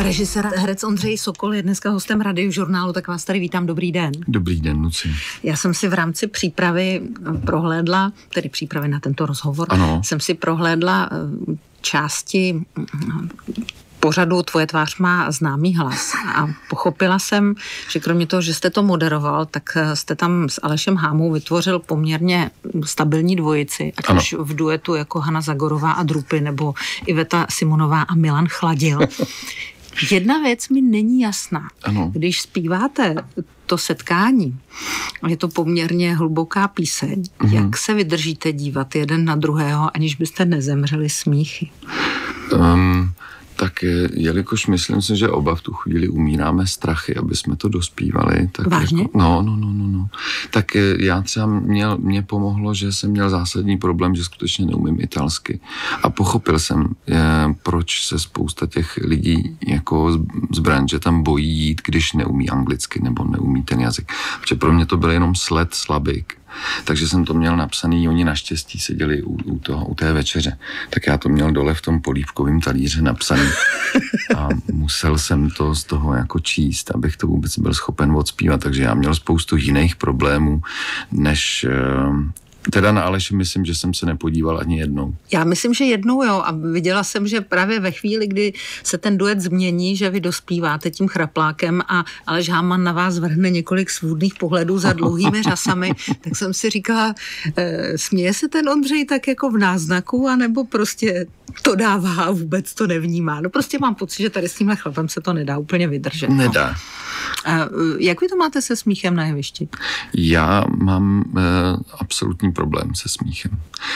Režisér a herec Ondřej Sokol je dneska hostem Radiožurnálu, tak vás tady vítám, dobrý den. Dobrý den, Luci. Já jsem si v rámci přípravy prohlédla, tedy přípravy na tento rozhovor, jsem si prohlédla části pořadu Tvoje tvář má známý hlas a pochopila jsem, že kromě toho, že jste to moderoval, tak jste tam s Alešem Hámou vytvořil poměrně stabilní dvojici, ať už v duetu jako Hana Zagorová a Drupy, nebo Iveta Simonová a Milan Chladil. Jedna věc mi není jasná. Když zpíváte to setkání, je to poměrně hluboká píseň, jak se vydržíte dívat jeden na druhého, aniž byste nezemřeli smíchy? Tak jelikož myslím si, že oba v tu chvíli umíráme strachy, aby jsme to dospívali. Tak vážně? Jako, no. Tak já třeba mě pomohlo, že jsem měl zásadní problém, že skutečně neumím italsky. A pochopil jsem, proč se spousta těch lidí jako z branže tam bojí jít, když neumí anglicky nebo neumí ten jazyk. Protože pro mě to byl jenom sled slabik. Takže jsem to měl napsaný, oni naštěstí seděli u té večeře. Tak já to měl dole v tom polívkovém talíře napsaný. A musel jsem to z toho jako číst, abych to vůbec byl schopen odspívat. Takže já měl spoustu jiných problémů, než... Teda na Aleši myslím, že jsem se nepodíval ani jednou. Já myslím, že jednou jo. A viděla jsem, že právě ve chvíli, kdy se ten duet změní, že vy dospíváte tím chraplákem a Aleš Háman na vás vrhne několik svůdných pohledů za dlouhými řasami, tak jsem si říkala, směje se ten Ondřej tak jako v náznaku, anebo prostě to dává a vůbec to nevnímá. No prostě mám pocit, že tady s tímhle chlapem se to nedá úplně vydržet. Nedá. Jak vy to máte se smíchem na jevišti? Já mám absolutní problém se smíchem.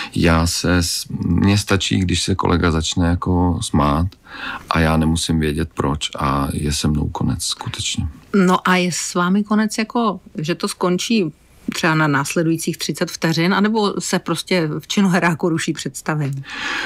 Mně stačí, když se kolega začne jako smát a já nemusím vědět proč a je se mnou konec skutečně. No a je s vámi konec jako, že to skončí třeba na následujících 30 vteřin, anebo se prostě v činoheráku ruší představení?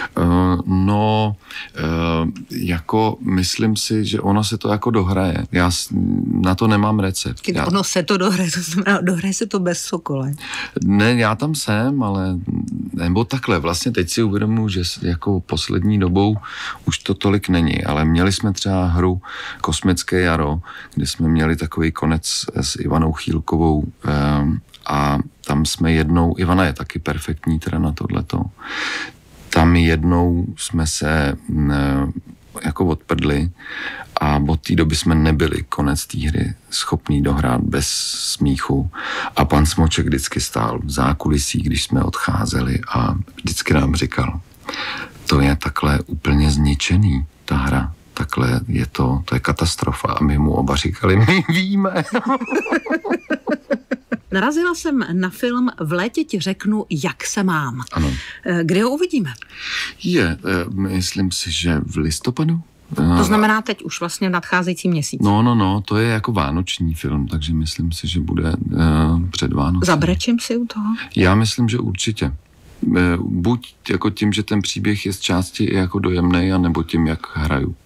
Jako myslím si, že ono se to jako dohraje. Já na to nemám recept. Ono se to dohraje, to znamená, dohraje se to bez Sokola. Ne, já tam jsem, ale nebo takhle, vlastně teď si uvědomuji, že jako poslední dobou už to tolik není, ale měli jsme třeba hru Kosmické jaro, kde jsme měli takový konec s Ivanou Chýlkovou a tam jsme jednou, Ivana je taky perfektní teda na tohleto, tam jednou jsme se jako odprdli a od té doby jsme nebyli konec té hry schopní dohrát bez smíchu a pan Smoček vždycky stál v zákulisí, když jsme odcházeli a vždycky nám říkal, to je takhle úplně zničený, ta hra. Takhle je to je katastrofa. A my mu oba říkali, my víme. Narazila jsem na film V létě ti řeknu, jak se mám. Ano. Kde ho uvidíme? Myslím si, že v listopadu. To znamená teď už vlastně v nadcházejícím měsíci. No, to je jako vánoční film, takže myslím si, že bude před Vánocem. Zabrečím si u toho? Já myslím, že určitě. Buď jako tím, že ten příběh je z části jako dojemnej, anebo tím, jak hraju.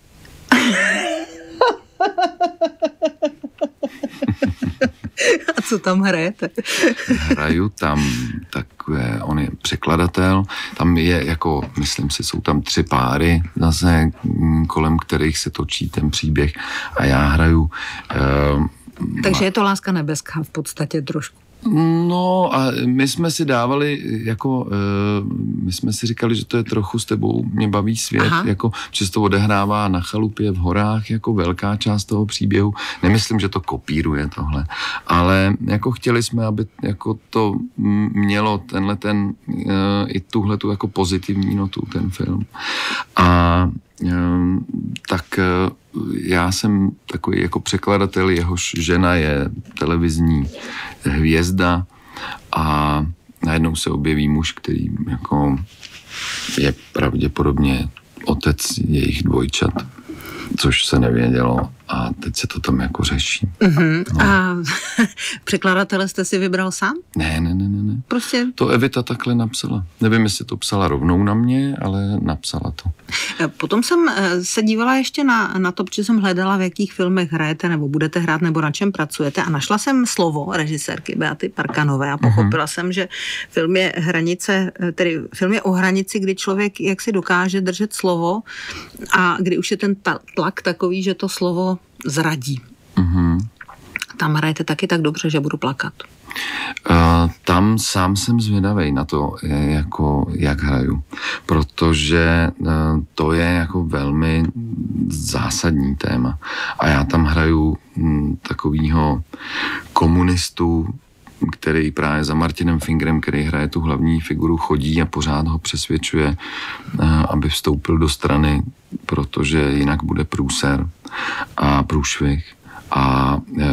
A co tam hrajete? Hraju tam on je překladatel, tam je jako, myslím si, jsou tam 3 páry zase, kolem kterých se točí ten příběh a já hraju... Takže je to Láska nebeská v podstatě trošku. No a my jsme si dávali, jako, my jsme si říkali, že to je trochu s tebou, mě baví svět, jako, že se to odehrává na chalupě v horách, jako velká část toho příběhu. Nemyslím, že to kopíruje tohle, ale jako chtěli jsme, aby jako to mělo i tuhletu jako pozitivní notu, ten film. A tak já jsem takový jako překladatel, jehož žena je televizní hvězda a najednou se objeví muž, který jako je pravděpodobně otec jejich dvojčat, což se nevědělo a teď se to tam jako řeší. No. A překladatele jste si vybral sám? Ne. Prostě? To Evita takhle napsala. Nevím, jestli to psala rovnou na mě, ale napsala to. Potom jsem se dívala ještě na to, protože jsem hledala, v jakých filmech hrajete, nebo budete hrát, nebo na čem pracujete, a našla jsem slovo režisérky Beaty Parkanové a pochopila jsem, že film je o hranici, kdy člověk jaksi dokáže držet slovo a kdy už je ten tlak takový, že to slovo zradí. Tam hrajete taky tak dobře, že budu plakat. Tam sám jsem zvědavej na to, jak hraju, protože to je jako velmi zásadní téma. A já tam hraju takovýho komunistu, který právě za Martinem Fingerem, který hraje tu hlavní figuru, chodí a pořád ho přesvědčuje, aby vstoupil do strany, protože jinak bude průser a průšvih. A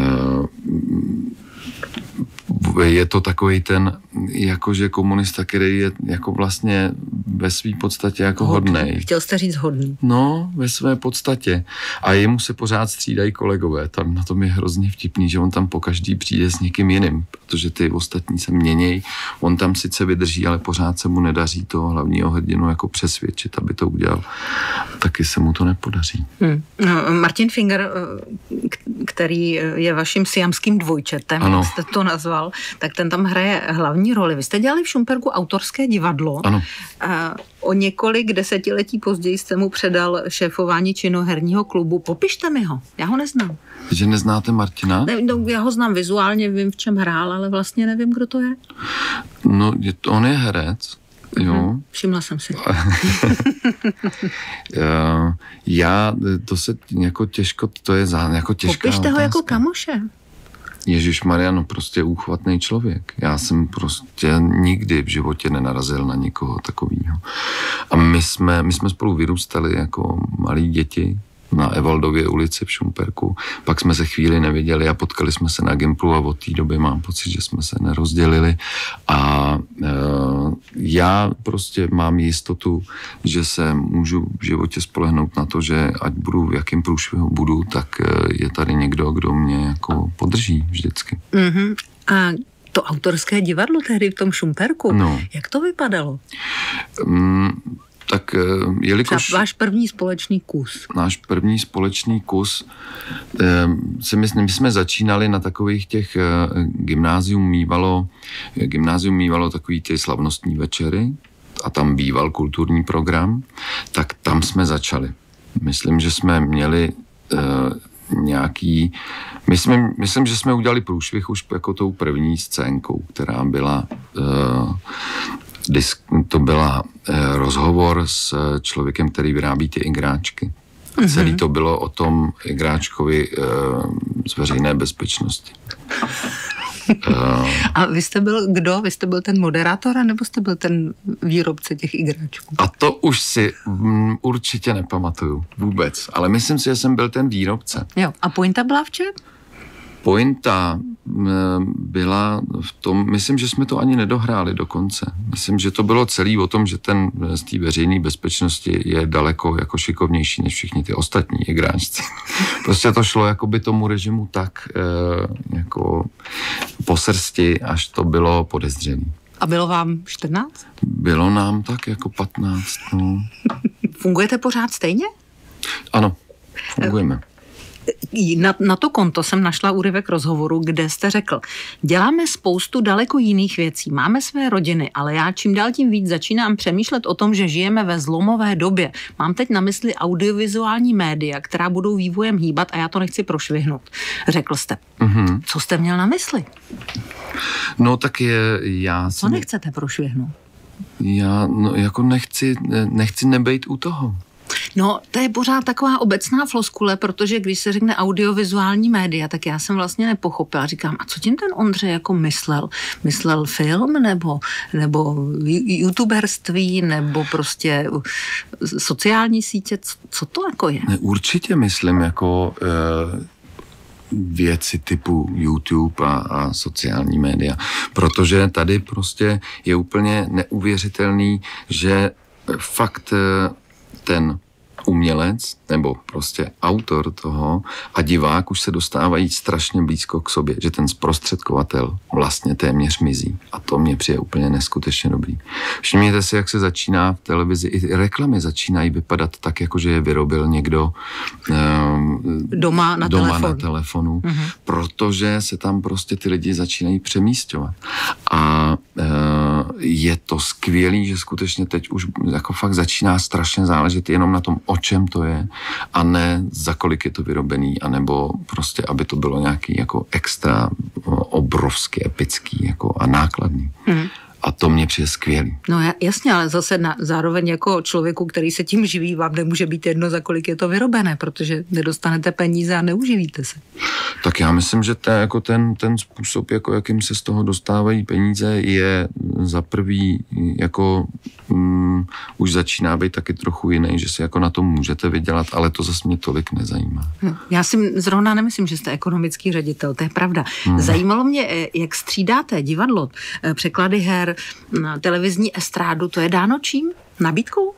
je to takový ten, jakože komunista, který je jako vlastně ve své podstatě jako hodnej. Chtěl jste říct hodný. No, ve své podstatě. A jemu se pořád střídají kolegové. Tam na tom je hrozně vtipný, že on tam pokaždý přijde s někým jiným, protože ty ostatní se měnějí. On tam sice vydrží, ale pořád se mu nedaří toho hlavního hrdinu jako přesvědčit, aby to udělal. Taky se mu to nepodaří. Martin Finger, který je vaším siamským dvojčetem, ano. Jste to nazval, tak ten tam hraje hlavní roli. Vy jste dělali v Šumperku autorské divadlo. Ano. O několik desetiletí později jste mu předal šéfování činoherního klubu. Popište mi ho, já ho neznám. Že neznáte Martina? Ne, no, já ho znám vizuálně, vím, v čem hrál, ale vlastně nevím, kdo to je. No, on je herec. Jo. Všimla jsem si. To se jako těžko, to je jako těžká Popište otázka. ho jako kamoše. Ježišmarja, no prostě úchvatný člověk. Já jsem prostě nikdy v životě nenarazil na nikoho takového. A my jsme spolu vyrůstali jako malí děti na Evaldově ulici v Šumperku. Pak jsme se chvíli neviděli a potkali jsme se na Gimplu a od té doby mám pocit, že jsme se nerozdělili. A já prostě mám jistotu, že se můžu v životě spolehnout na to, že ať budu v jakém průšvihu budu, tak je tady někdo, kdo mě jako podrží vždycky. A to autorské divadlo tehdy v tom Šumperku, jak to vypadalo? Tak jelikož... Váš první společný kus. Náš první společný kus, my jsme začínali na takových těch gymnázium mívalo takový ty slavnostní večery a tam býval kulturní program, tak tam jsme začali. Myslím, že jsme měli myslím, že jsme udělali průšvih už jako tou první scénkou, která byla to byla rozhovor s člověkem, který vyrábí ty igráčky. Celý to bylo o tom igráčkovi z veřejné bezpečnosti. A vy jste byl kdo? Vy jste byl ten moderátor, nebo jste byl ten výrobce těch igráčků? A to už si určitě nepamatuju vůbec, ale myslím si, že jsem byl ten výrobce. Jo. A pointa byla v čem? Pointa byla v tom, myslím, že jsme to ani nedohráli do konce. Myslím, že to bylo celý o tom, že ten z té veřejné bezpečnosti je daleko jako šikovnější než všichni ty ostatní igráčci. Prostě to šlo jakoby tomu režimu tak jako po srsti, až to bylo podezřelý. A bylo vám 14? Bylo nám tak jako 15. No. Fungujete pořád stejně? Ano, fungujeme. Na to konto jsem našla úryvek rozhovoru, kde jste řekl: děláme spoustu daleko jiných věcí, máme své rodiny, ale já čím dál tím víc začínám přemýšlet o tom, že žijeme ve zlomové době. Mám teď na mysli audiovizuální média, která budou vývojem hýbat a já to nechci prošvihnout. Řekl jste. Co jste měl na mysli? No tak já... Co nechcete prošvihnout? Já jako nechci nebejt u toho. No, to je pořád taková obecná floskule, protože když se řekne audiovizuální média, tak já jsem vlastně nepochopila. Říkám, a co tím ten Ondřej jako myslel? Myslel film nebo youtuberství nebo prostě sociální sítě? Co to jako je? Ne, určitě myslím jako věci typu YouTube a sociální média, protože tady prostě je úplně neuvěřitelný, že fakt ten umělec nebo prostě autor toho a divák už se dostávají strašně blízko k sobě, že ten zprostředkovatel vlastně téměř mizí. A to mě přijde úplně neskutečně dobrý. Všimněte si, jak se začíná v televizi, i reklamy začínají vypadat tak, jako že je vyrobil někdo doma na telefonu, protože se tam prostě ty lidi začínají přemísťovat. A je to skvělý, že skutečně teď už jako fakt začíná strašně záležet jenom na tom, o čem to je a ne za kolik je to vyrobený, anebo prostě, aby to bylo nějaký jako extra obrovský, epický jako a nákladný. A to mě přijde skvělý. No jasně, ale zase zároveň jako člověku, který se tím živí, vám nemůže být jedno, za kolik je to vyrobené, protože nedostanete peníze a neuživíte se. Tak já myslím, že to je jako ten způsob, jako jakým se z toho dostávají peníze, je za prvý jako už začíná být taky trochu jiný, že si jako na tom můžete vydělat, ale to zase mě tolik nezajímá. Já si zrovna nemyslím, že jste ekonomický ředitel, to je pravda. Zajímalo mě, jak střídáte divadlo, překlady her, televizní estrádu, to je dáno čím? Nabídkou?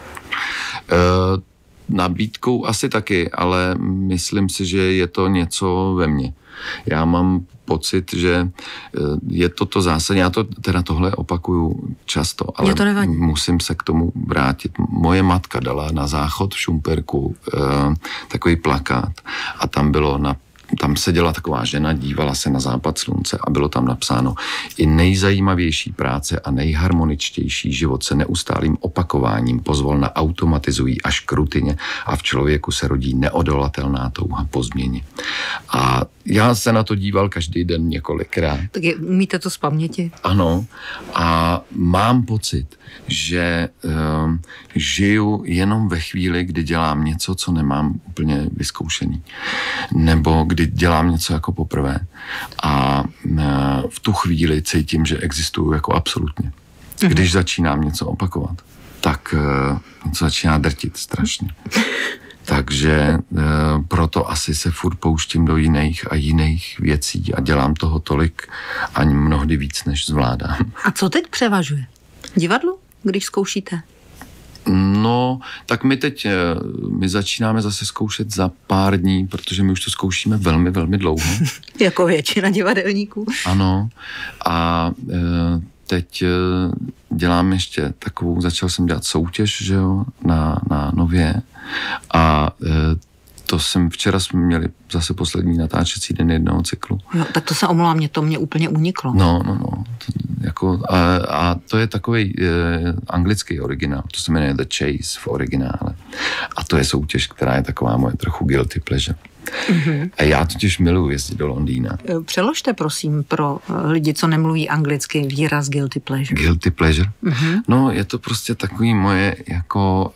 Nabídkou asi taky, ale myslím si, že je to něco ve mně. Já mám pocit, že je to zásadní. Já to teda tohle opakuju často, ale musím se k tomu vrátit. Moje matka dala na záchod v Šumperku takový plakát a tam seděla taková žena, dívala se na západ slunce a bylo tam napsáno: i nejzajímavější práce a nejharmoničtější život se neustálým opakováním pozvolna automatizují až k rutině a v člověku se rodí neodolatelná touha po změně. A já se na to díval každý den několikrát. Tak umíte to z paměti? Ano. A mám pocit, že žiju jenom ve chvíli, kdy dělám něco, co nemám úplně vyzkoušený. Nebo kdy dělám něco jako poprvé. A v tu chvíli cítím, že existuju jako absolutně. Když začínám něco opakovat, tak něco začíná drtit strašně. Takže proto asi se furt pouštím do jiných věcí a dělám toho tolik, ani mnohdy víc, než zvládám. A co teď převažuje? Divadlo, když zkoušíte? No, tak my začínáme zase zkoušet za pár dní, protože my už to zkoušíme velmi, velmi dlouho. Jako většina divadelníků. Ano. A teď dělám ještě takovou, začal jsem dělat soutěž, že jo, na Nově. A včera jsme měli zase poslední natáčecí den jednoho cyklu. Jo, tak to se omlouvám, to mě úplně uniklo. No. A to je takový anglický originál, to se jmenuje The Chase v originále. A to je soutěž, která je taková moje trochu guilty pleasure. A já totiž miluji jezdit do Londýna. Přeložte prosím pro lidi, co nemluví anglicky, výraz guilty pleasure. Guilty pleasure? No, je to prostě takový moje jako...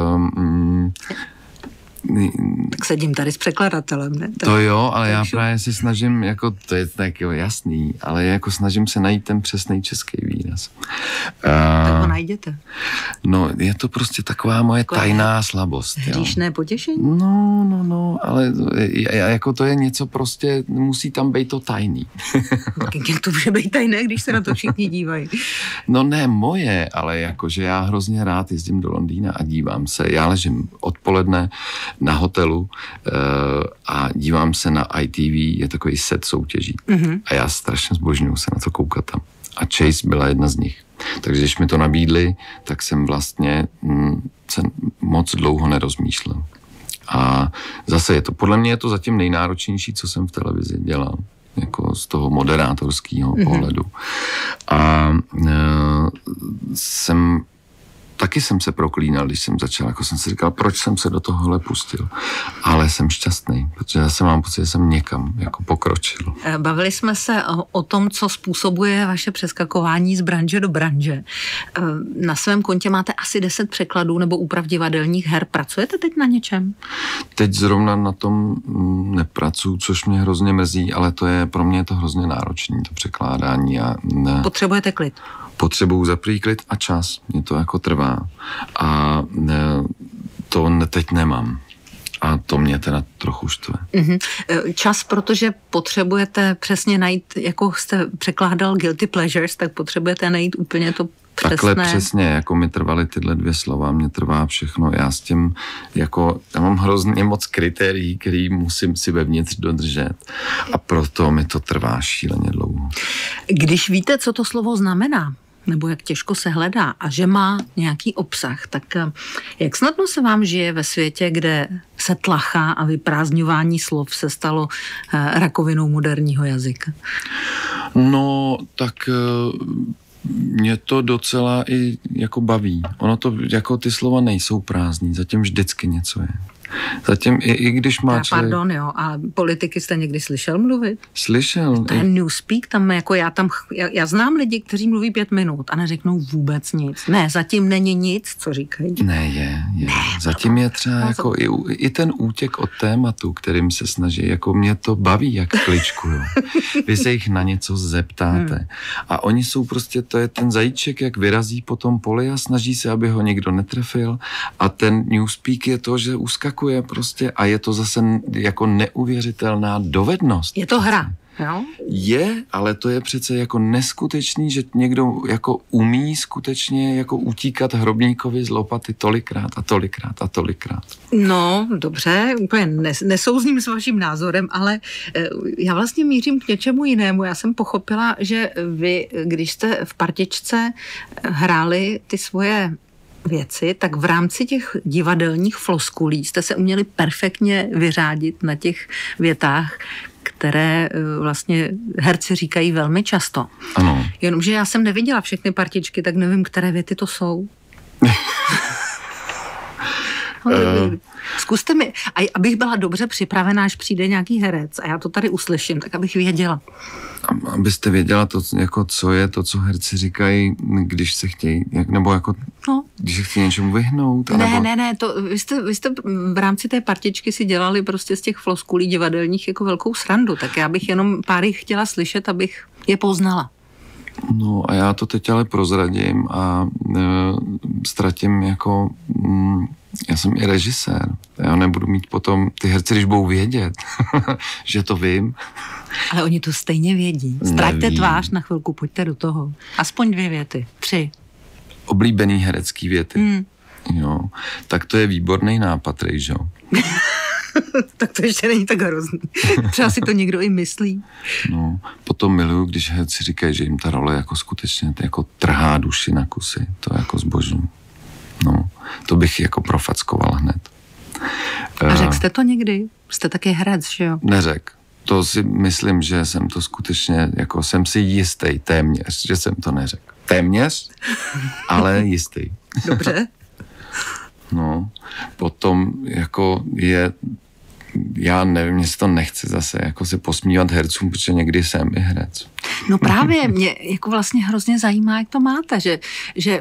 Tak sedím tady s překladatelem, ne? To jo, ale já právě si snažím, jako to je tak jasný, ale jako snažím se najít ten přesný český výraz. Tak ho najděte. No, je to prostě taková moje tajná slabost. Hříšné potěšení? No, ale jako to je něco prostě, musí tam být to tajný. Jak to může být tajné, když se na to všichni dívají? No ne moje, ale jakože já hrozně rád jezdím do Londýna a dívám se. Já ležím odpoledne na hotelu a dívám se na ITV, je takový set soutěží. A já strašně zbožňuju se na to koukat tam. A Chase byla jedna z nich. Takže když mi to nabídli, tak jsem vlastně se moc dlouho nerozmýšlel. A zase podle mě je to zatím nejnáročnější, co jsem v televizi dělal. Jako z toho moderátorského pohledu. A taky jsem se proklínal, když jsem začal, jako jsem si říkal, proč jsem se do tohohle pustil. Ale jsem šťastný, protože já mám pocit, že jsem někam jako pokročil. Bavili jsme se o tom, co způsobuje vaše přeskakování z branže do branže. Na svém kontě máte asi 10 překladů nebo úprav divadelních her. Pracujete teď na něčem? Teď zrovna na tom nepracuju, což mě hrozně mrzí, ale pro mě je to hrozně náročné, to překládání. Potřebujete klid? Potřebuju za prvý klid a čas. Mě to jako trvá. A to teď nemám. A to mě teda trochu štve. Čas, protože potřebujete přesně najít, jako jste překládal Guilty Pleasures, tak potřebujete najít úplně to Takhle přesně, jako mi trvaly tyhle 2 slova, mě trvá všechno. Já s tím, jako, já mám hrozně moc kritérií, který musím si vevnitř dodržet a proto mi to trvá šíleně dlouho. Když víte, co to slovo znamená, nebo jak těžko se hledá a že má nějaký obsah, tak jak snadno se vám žije ve světě, kde se tlachá a vyprázdňování slov se stalo rakovinou moderního jazyka? No, tak mě to docela i jako baví. Ono to, jako ty slova nejsou prázdný, zatím vždycky něco je. Zatím, i když má člověk... Pardon, jo, a politiky jste někdy slyšel mluvit? Slyšel. To je newspeak, tam jako já znám lidi, kteří mluví 5 minut a neřeknou vůbec nic. Ne, zatím není nic, co říkají. Ne, je. Ne, zatím je třeba jako i ten útěk od tématu, kterým se snaží, jako mě to baví, jak kličku, jo. Vy se jich na něco zeptáte. A oni jsou prostě, to je ten zajíček, jak vyrazí po tom poli a snaží se, aby ho nikdo netrefil. A ten newspeak je to, že uskakuje prostě a je to zase jako neuvěřitelná dovednost. Je to hra, jo? Je, ale to je přece jako neskutečný, že někdo jako umí skutečně jako utíkat hrobníkovi z lopaty tolikrát a tolikrát a tolikrát. No, dobře, úplně nesouzním s vaším názorem, ale já vlastně mířím k něčemu jinému. Já jsem pochopila, že vy, když jste v partičce hráli ty svoje věci, tak v rámci těch divadelních floskulí jste se uměli perfektně vyřádit na těch větách, které vlastně herci říkají velmi často. Ano. Jenomže já jsem neviděla všechny partičky, tak nevím, které věty to jsou. Zkuste mi, abych byla dobře připravená, až přijde nějaký herec a já to tady uslyším, tak abych věděla. Abyste věděla, to, jako, co je to, co herci říkají, když se chtějí, nebo jako, když se chtějí něčemu vyhnout. Ne, to, vy jste v rámci té partičky si dělali prostě z těch floskulí divadelních jako velkou srandu, tak já bych jenom pár jich chtěla slyšet, abych je poznala. No a já to teď ale prozradím a ztratím jako... Já jsem i režisér. Já nebudu mít potom, ty herci, když budou vědět, že to vím. Ale oni to stejně vědí. Ztraťte tvář na chvilku, pojďte do toho. Aspoň 2 věty, 3. Oblíbený herecký věty. Jo. Tak to je výborný nápad, Rejžo. Tak to ještě není tak hrozný. Třeba si to někdo i myslí. No, potom miluju, když herci říkají, že jim ta role jako skutečně jako trhá duši na kusy. To je jako zboží. No, to bych jako profackoval hned. A řekl jste to někdy? Jste taky herec, že jo? Neřekl. To si myslím, že jsem to skutečně, jako jsem si jistý téměř, že jsem to neřekl. Téměř, ale jistý. Dobře. No, potom jako je, já nevím, mě se to nechce zase jako se posmívat hercům, protože někdy jsem i herec. No právě, mě jako vlastně hrozně zajímá, jak to máte, že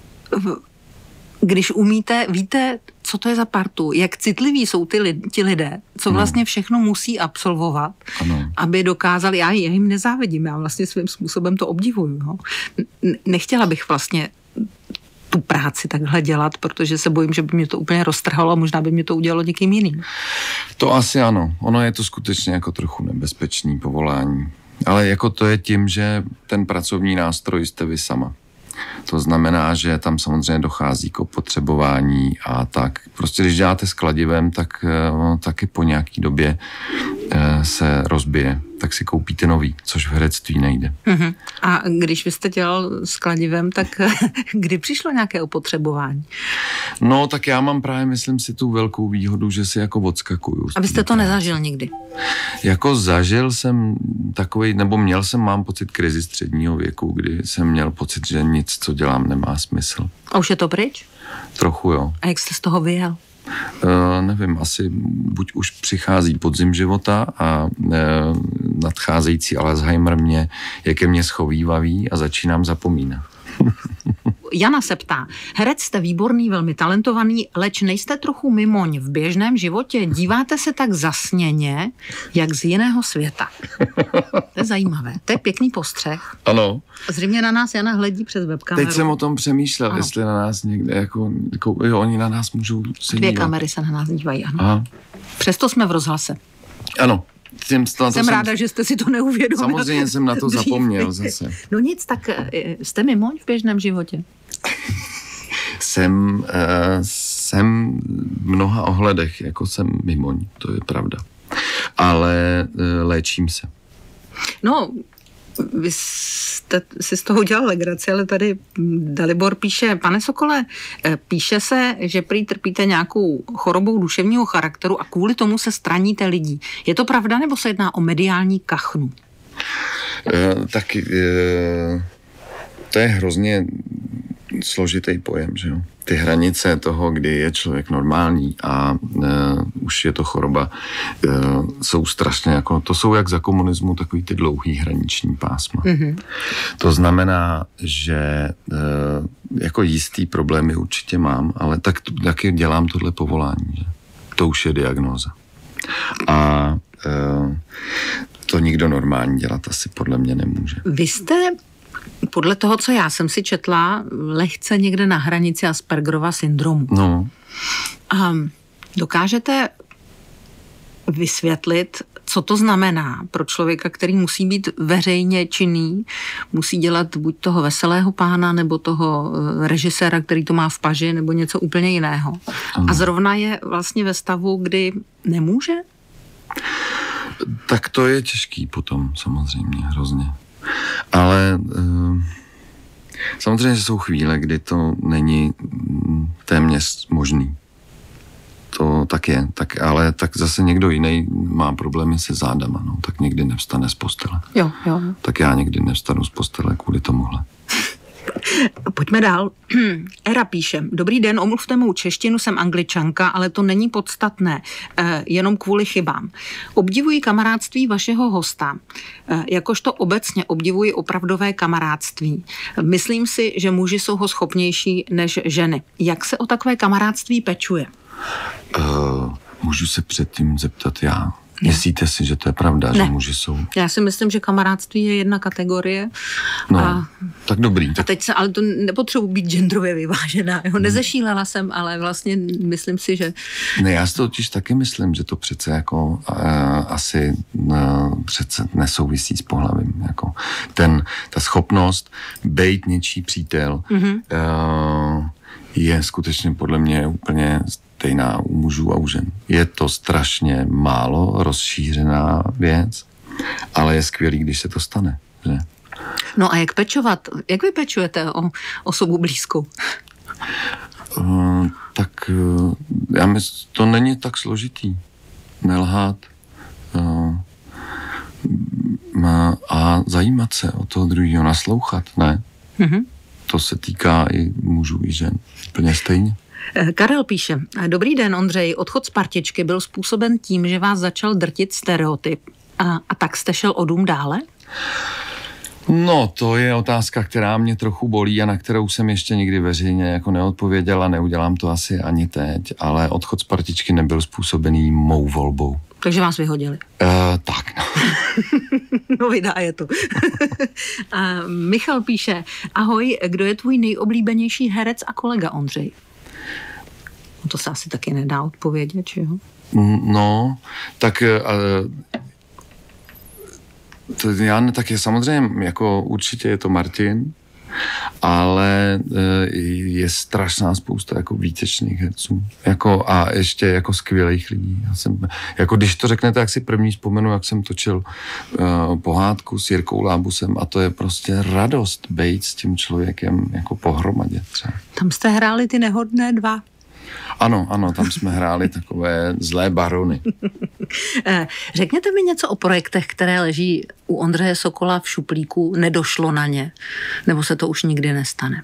když umíte, víte, co to je za partu, jak citliví jsou ti lidé, co vlastně všechno musí absolvovat, aby dokázali, já jim nezávidím, já vlastně svým způsobem to obdivuju. No. Nechtěla bych vlastně tu práci takhle dělat, protože se bojím, že by mě to úplně roztrhalo a možná by mě to udělalo někým jiným. To asi ano. Ono je to skutečně jako trochu nebezpečný povolání. Ale jako to je tím, že ten pracovní nástroj jste vy sama. To znamená, že tam samozřejmě dochází k opotřebování a tak. Prostě když děláte s kladivem, tak taky po nějaký době se rozbije. Tak si koupíte nový, což v herectví nejde. Uh-huh. A když vy jste dělal s kladivem, tak kdy přišlo nějaké opotřebování? No, tak já mám právě, myslím si, tu velkou výhodu, že si jako odskakuju. A vy jste to nezažil nikdy? Jako zažil jsem takový, nebo mám pocit krizi středního věku, kdy jsem měl pocit, že nic, co dělám, nemá smysl. A už je to pryč? Trochu, jo. A jak jste z toho vyjel? Nevím, asi buď už přichází podzim života a nadcházející Alzheimer je ke mně schovívavý a začínám zapomínat. Jana se ptá, herec jste výborný, velmi talentovaný, leč nejste trochu mimoň v běžném životě? Díváte se tak zasněně, jak z jiného světa. To je zajímavé. To je pěkný postřeh. Ano. Zřejmě na nás Jana hledí přes webkameru. Teď jsem o tom přemýšlel, ano. Jestli na nás někde, jako jo, oni na nás můžou se 2 dívat. kamery se na nás dívají, ano. Aha. Přesto jsme v rozhlase. Ano, Jsem ráda, že jste si to neuvědomil. Samozřejmě jsem na to zapomněl zase. No nic, tak jste mimoň v běžném životě? Jsem v mnoha ohledech, jako jsem mimoň, to je pravda. Ale léčím se. No, vy jste si z toho udělal legraci, ale tady Dalibor píše, pane Sokole, píše se, že prý trpíte nějakou chorobou duševního charakteru a kvůli tomu se straníte lidí. Je to pravda, nebo se jedná o mediální kachnu? To je hrozně složitý pojem, že jo? Ty hranice toho, kdy je člověk normální a už je to choroba, jsou strašně jako, to jsou jak za komunismu takový ty dlouhý hraniční pásma. Mm-hmm. To znamená, že jako jistý problémy určitě mám, ale taky dělám tohle povolání, že? To už je diagnóza. A to nikdo normální dělat asi podle mě nemůže. Vy jste podle toho, co já jsem si četla, lehce někde na hranici Aspergerova syndromu. No. Dokážete vysvětlit, co to znamená pro člověka, který musí být veřejně činný, musí dělat buď toho veselého pána, nebo toho režiséra, který to má v paži, nebo něco úplně jiného. A zrovna je vlastně ve stavu, kdy nemůže? Tak to je těžký potom, samozřejmě, hrozně. Ale samozřejmě jsou chvíle, kdy to není téměř možný. To tak je, ale tak zase někdo jiný má problémy se zádama, no, tak někdy nevstane z postele. Jo. Tak já někdy nevstanu z postele kvůli tomuhle. Pojďme dál. Era píše, dobrý den, omluvte mou češtinu, jsem Angličanka, ale to není podstatné, jenom kvůli chybám. Obdivuji kamarádství vašeho hosta, jakožto obecně obdivuji opravdové kamarádství. Myslím si, že muži jsou ho schopnější než ženy. Jak se o takové kamarádství pečuje? Můžu se předtím zeptat já? Myslíte si, že to je pravda, že muži jsou? Já si myslím, že kamarádství je jedna kategorie. No, tak dobrý. Tak... A teď ale to nepotřebuji být genderově vyvážená. Nezešílela jsem, ale vlastně myslím si, že... Ne, já si to totiž taky myslím, že to přece jako asi přece nesouvisí s pohlavím. Jako ta schopnost bejt něčí přítel je skutečně podle mě úplně stejná u mužů a u žen. Je to strašně málo rozšířená věc, ale je skvělý, když se to stane. Že? No a jak pečovat? Jak vy pečujete o osobu blízkou? Tak já myslím, to není tak složitý. Nelhát a zajímat se o toho druhého, naslouchat, ne? Mm-hmm. To se týká i mužů, i žen. Úplně stejně. Karel píše, dobrý den, Ondřej, odchod z partičky byl způsoben tím, že vás začal drtit stereotyp. A tak jste šel o dům dále? No, to je otázka, která mě trochu bolí a na kterou jsem ještě nikdy veřejně jako neodpověděl a neudělám to asi ani teď, ale odchod z partičky nebyl způsobený mou volbou. Takže vás vyhodili? Tak, no. No, vydá je to. A Michal píše, ahoj, kdo je tvůj nejoblíbenější herec a kolega, Ondřej? No, to se asi taky nedá odpovědět, že jo? No, tak... To já tak samozřejmě, jako určitě je to Martin, ale je strašná spousta jako výtečných herců. Jako, a ještě jako skvělých lidí. Jako když to řeknete, jak si první vzpomenu, jak jsem točil pohádku s Jirkou Lábusem a to je prostě radost bejt s tím člověkem jako pohromadě třeba. Tam jste hráli ty nehodné dva. Ano, tam jsme hráli takové zlé barony. Řekněte mi něco o projektech, které leží u Ondřeje Sokola v šuplíku, nedošlo na ně, nebo se to už nikdy nestane?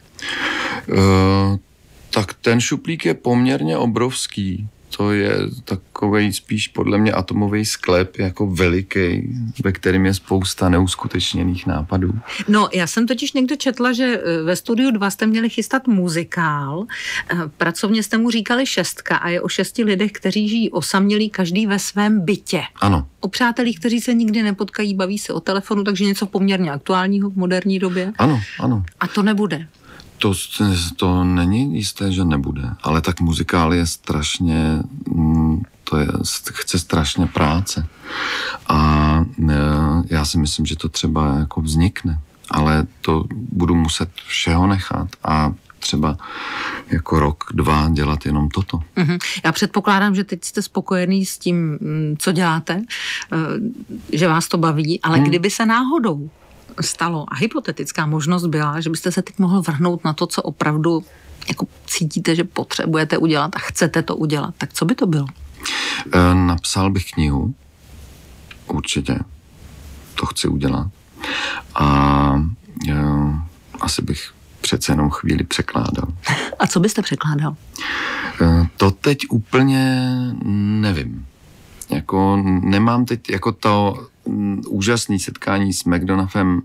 Tak ten šuplík je poměrně obrovský. To je takovej spíš podle mě atomový sklep, jako veliký, ve kterém je spousta neuskutečněných nápadů. No, já jsem totiž někde četla, že ve Studiu 2 jste měli chystat muzikál. Pracovně jste mu říkali 6 a je o 6 lidech, kteří žijí osamělí, každý ve svém bytě. Ano. O přátelích, kteří se nikdy nepotkají, baví se o telefonu, takže něco poměrně aktuálního v moderní době. Ano. A to nebude. To není jisté, že nebude, ale tak muzikál je strašně chce strašně práce. A já si myslím, že to třeba jako vznikne, ale to budu muset všeho nechat a třeba jako rok, 2 dělat jenom toto. Já předpokládám, že teď jste spokojený s tím, co děláte, že vás to baví, ale kdyby se náhodou stalo a hypotetická možnost byla, že byste se teď mohl vrhnout na to, co opravdu jako cítíte, že potřebujete udělat a chcete to udělat, tak co by to bylo? Napsal bych knihu, určitě. To chci udělat. A asi bych přece jenom chvíli překládal. A co byste překládal? To teď úplně nevím. Jako nemám teď jako to úžasné setkání s McDonoughem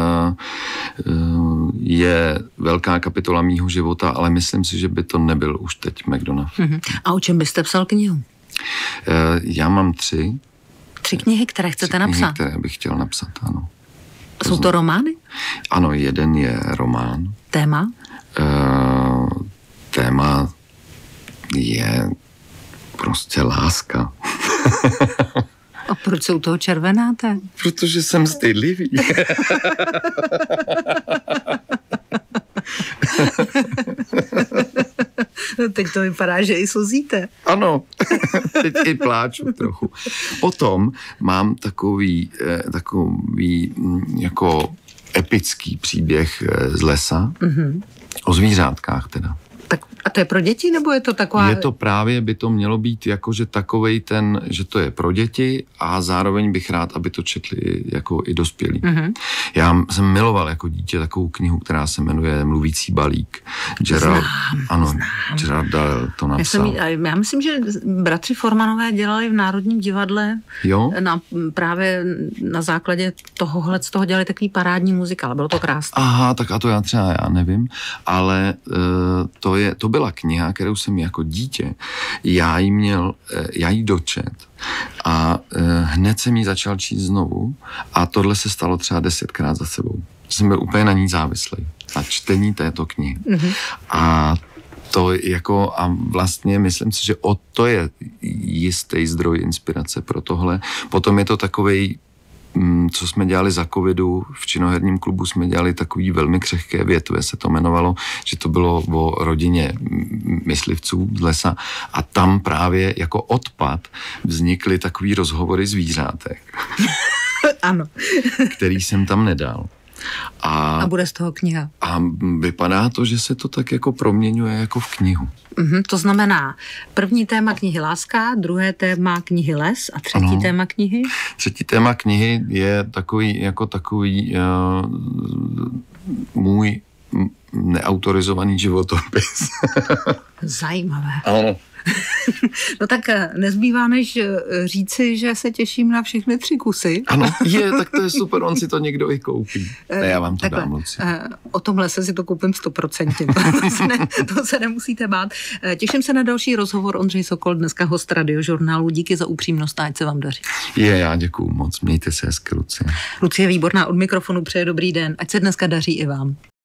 je velká kapitola mýho života, ale myslím si, že by to nebyl už teď McDonough. A o čem byste psal knihu? Já mám 3. 3 knihy, které chcete napsat? Které bych chtěl napsat, ano. Jsou to romány? Ano, jeden je román. Téma? Téma je prostě láska. A proč se u toho červenáte? Protože jsem stydlivý. Teď to vypadá, že i slzíte. Ano, teď i pláču trochu. Potom mám takový jako epický příběh z lesa, o zvířátkách teda. Tak a to je pro děti, nebo je to taková... Je to právě, by to mělo být jakože takovej že to je pro děti a zároveň bych rád, aby to četli jako i dospělí. Já jsem miloval jako dítě takovou knihu, která se jmenuje Mluvící balík. Gerard Dahl to napsal. Já myslím, že bratři Formanové dělali v Národním divadle právě na základě tohohle z toho dělali takový parádní muzikál, bylo to krásné. Aha, tak a to já nevím, ale to byla kniha, kterou jsem jako dítě, já jí dočet a hned jsem ji začal číst znovu a tohle se stalo třeba 10krát za sebou. Jsem byl úplně na ní závislý, na čtení této knihy. A to jako, a vlastně myslím si, že to je jistý zdroj inspirace pro tohle. Potom je to takovej, co jsme dělali za covidu, v činoherním klubu jsme dělali takový velmi křehké větve, se to jmenovalo, že to bylo o rodině myslivců z lesa a tam právě jako odpad vznikly takový rozhovory zvířátek. Ano. Který jsem tam nedal. A bude z toho kniha. A vypadá to, že se to tak jako proměňuje jako v knihu. To znamená, první téma knihy Láska, druhé téma knihy Les a třetí téma knihy? Třetí téma knihy je takový můj neautorizovaný životopis. Zajímavé. Ano. No tak nezbývá, než říci, že se těším na všechny 3 kusy. Ano, tak to je super, on si to někdo i koupí. Ne, já vám to dám, Luci. O tomhle se si to koupím 100%. To se nemusíte bát. Těším se na další rozhovor. Ondřej Sokol, dneska host Radiožurnálu. Díky za upřímnost a ať se vám daří. Já děkuju moc. Mějte se hezky, Lucie. Lucie Výborná od mikrofonu přeje dobrý den. Ať se dneska daří i vám.